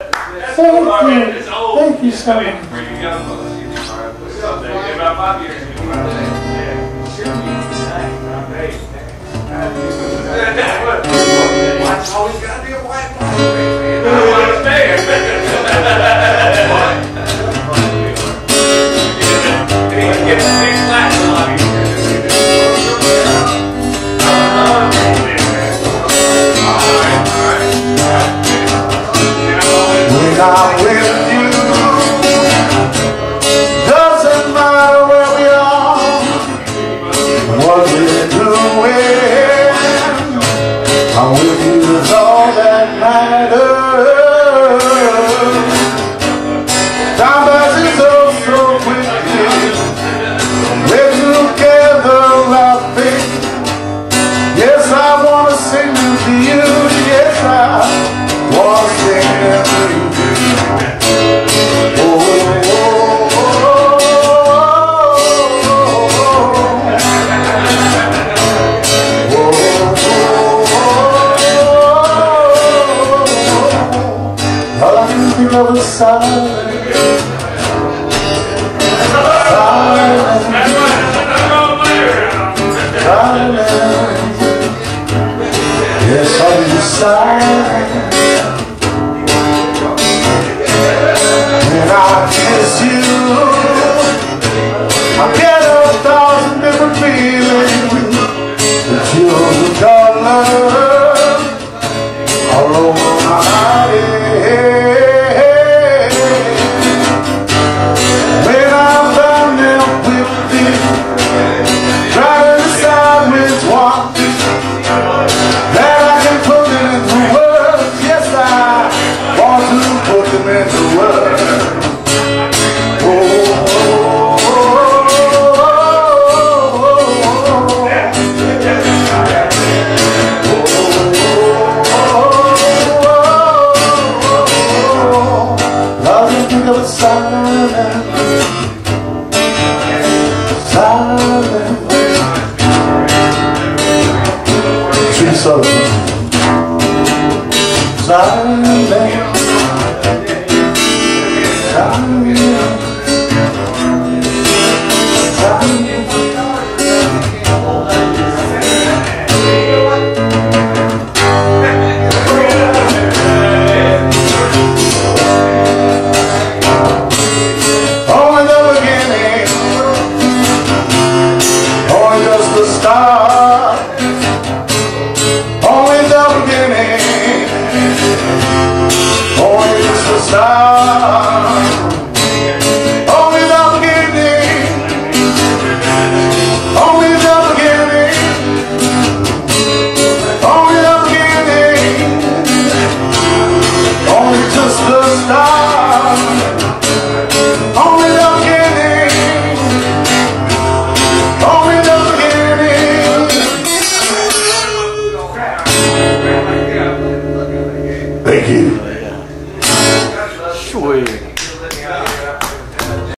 Thank you so much. About 5 years. Why's always got to be a white man? I don't understand. Get the big flash on you. When I'm with you, doesn't matter where we are, what we're doing. I'm with you is all that matters. Time passes so quickly. We're together laughing. Yes, I wanna sing to you. Yes, I wanna sing to you. Of a silence. Yes, on the side. When I kiss you, I get 1,000 different feelings. But you're the color all over my body. Thank you.